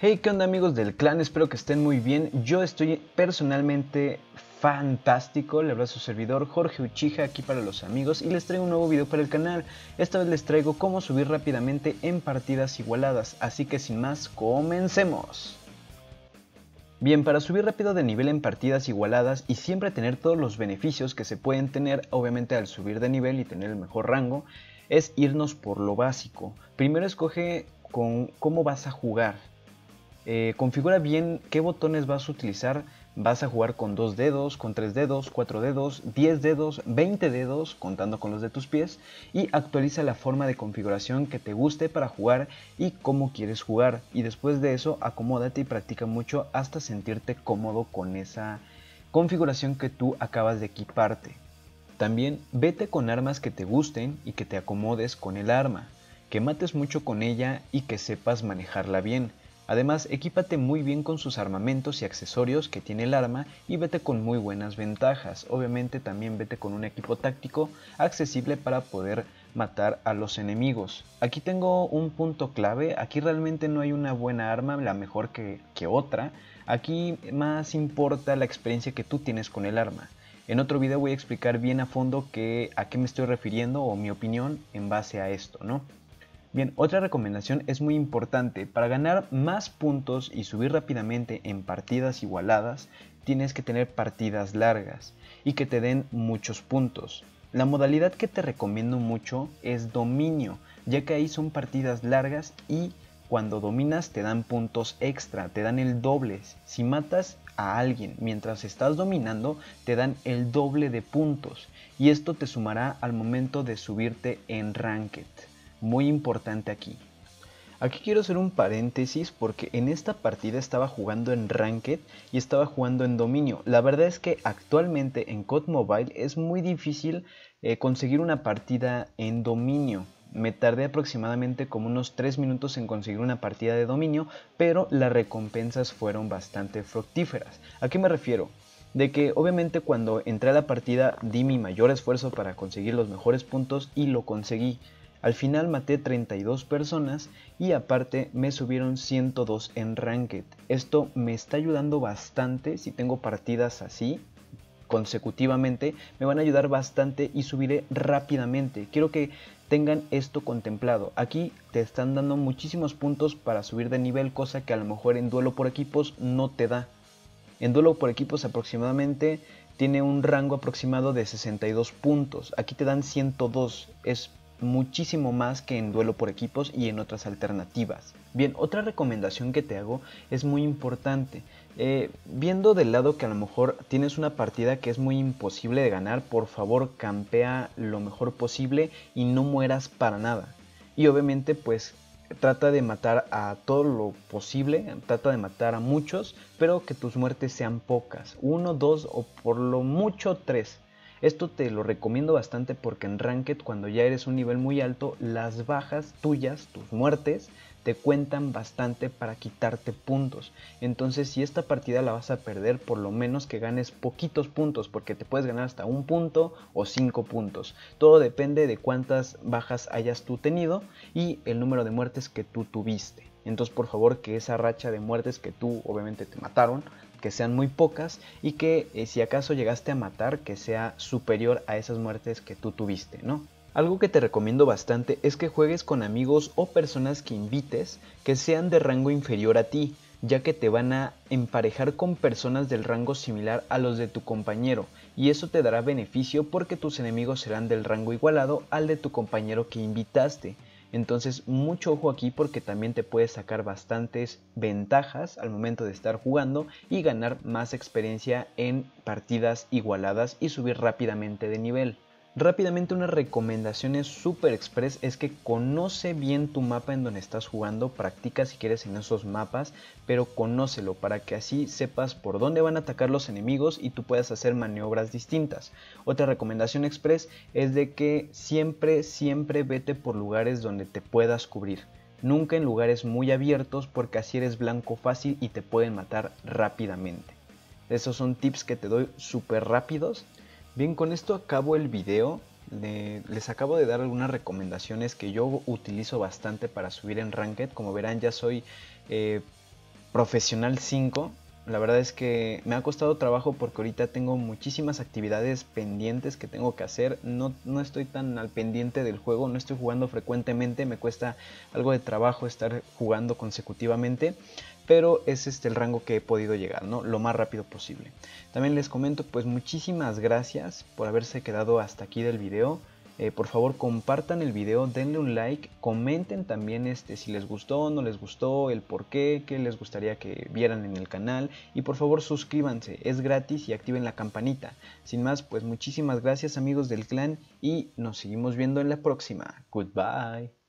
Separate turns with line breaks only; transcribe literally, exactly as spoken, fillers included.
Hey, ¿qué onda amigos del clan? Espero que estén muy bien. Yo estoy personalmente fantástico. Le habla su servidor Jorge Uchiha aquí para los amigos y les traigo un nuevo video para el canal. Esta vez les traigo cómo subir rápidamente en partidas igualadas, así que sin más, comencemos. Bien, para subir rápido de nivel en partidas igualadas y siempre tener todos los beneficios que se pueden tener obviamente al subir de nivel y tener el mejor rango, es irnos por lo básico. Primero escoge con cómo vas a jugar. Eh, configura bien qué botones vas a utilizar. Vas a jugar con dos dedos, con tres dedos, cuatro dedos, diez dedos, veinte dedos, contando con los de tus pies, y actualiza la forma de configuración que te guste para jugar y cómo quieres jugar. Y después de eso, acomódate y practica mucho hasta sentirte cómodo con esa configuración que tú acabas de equiparte. También vete con armas que te gusten y que te acomodes con el arma, que mates mucho con ella y que sepas manejarla bien. Además, equípate muy bien con sus armamentos y accesorios que tiene el arma y vete con muy buenas ventajas. Obviamente también vete con un equipo táctico accesible para poder matar a los enemigos. Aquí tengo un punto clave. Aquí realmente no hay una buena arma, la mejor que, que otra. Aquí más importa la experiencia que tú tienes con el arma. En otro video voy a explicar bien a fondo que, a qué me estoy refiriendo o mi opinión en base a esto, ¿no? Bien, otra recomendación es muy importante. Para ganar más puntos y subir rápidamente en partidas igualadas, tienes que tener partidas largas y que te den muchos puntos. La modalidad que te recomiendo mucho es dominio, ya que ahí son partidas largas y cuando dominas te dan puntos extra, te dan el doble. Si matas a alguien mientras estás dominando, te dan el doble de puntos y esto te sumará al momento de subirte en Ranked. Muy importante aquí. Aquí quiero hacer un paréntesis porque en esta partida estaba jugando en Ranked y estaba jugando en dominio. La verdad es que actualmente en C O D Mobile es muy difícil eh, conseguir una partida en dominio. Me tardé aproximadamente como unos tres minutos en conseguir una partida de dominio, pero las recompensas fueron bastante fructíferas. ¿A qué me refiero? De que obviamente cuando entré a la partida di mi mayor esfuerzo para conseguir los mejores puntos y lo conseguí. Al final maté treinta y dos personas y aparte me subieron ciento dos en Ranked. Esto me está ayudando bastante. Si tengo partidas así consecutivamente, me van a ayudar bastante y subiré rápidamente. Quiero que tengan esto contemplado. Aquí te están dando muchísimos puntos para subir de nivel, cosa que a lo mejor en duelo por equipos no te da. En duelo por equipos aproximadamente tiene un rango aproximado de sesenta y dos puntos. Aquí te dan ciento dos. Es muchísimo más que en duelo por equipos y en otras alternativas. Bien, otra recomendación que te hago es muy importante. Eh, viendo del lado que a lo mejor tienes una partida que es muy imposible de ganar, por favor campea lo mejor posible y no mueras para nada. Y obviamente pues trata de matar a todo lo posible, trata de matar a muchos, pero que tus muertes sean pocas, uno, dos o por lo mucho tres. Esto te lo recomiendo bastante porque en Ranked cuando ya eres un nivel muy alto, las bajas tuyas, tus muertes, te cuentan bastante para quitarte puntos. Entonces si esta partida la vas a perder, por lo menos que ganes poquitos puntos, porque te puedes ganar hasta un punto o cinco puntos. Todo depende de cuántas bajas hayas tú tenido y el número de muertes que tú tuviste. Entonces por favor que esa racha de muertes que tú obviamente te mataron, que sean muy pocas y que eh, si acaso llegaste a matar, que sea superior a esas muertes que tú tuviste, ¿no? Algo que te recomiendo bastante es que juegues con amigos o personas que invites que sean de rango inferior a ti, ya que te van a emparejar con personas del rango similar a los de tu compañero y eso te dará beneficio porque tus enemigos serán del rango igualado al de tu compañero que invitaste. Entonces mucho ojo aquí porque también te puedes sacar bastantes ventajas al momento de estar jugando y ganar más experiencia en partidas igualadas y subir rápidamente de nivel. Rápidamente unas recomendaciones super express es que conoce bien tu mapa en donde estás jugando, practica si quieres en esos mapas, pero conócelo para que así sepas por dónde van a atacar los enemigos y tú puedas hacer maniobras distintas. Otra recomendación express es de que siempre, siempre vete por lugares donde te puedas cubrir. Nunca en lugares muy abiertos porque así eres blanco fácil y te pueden matar rápidamente. Esos son tips que te doy súper rápidos. Bien, con esto acabo el video. Les acabo de dar algunas recomendaciones que yo utilizo bastante para subir en Ranked. Como verán, ya soy eh, profesional cinco. La verdad es que me ha costado trabajo porque ahorita tengo muchísimas actividades pendientes que tengo que hacer. No, no estoy tan al pendiente del juego, no estoy jugando frecuentemente, me cuesta algo de trabajo estar jugando consecutivamente. Pero es este el rango que he podido llegar, ¿no? Lo más rápido posible. También les comento, pues muchísimas gracias por haberse quedado hasta aquí del video. Eh, por favor compartan el video, denle un like, comenten también este, si les gustó, no les gustó, el por qué, qué les gustaría que vieran en el canal. Y por favor suscríbanse, es gratis y activen la campanita. Sin más, pues muchísimas gracias amigos del clan y nos seguimos viendo en la próxima. Goodbye.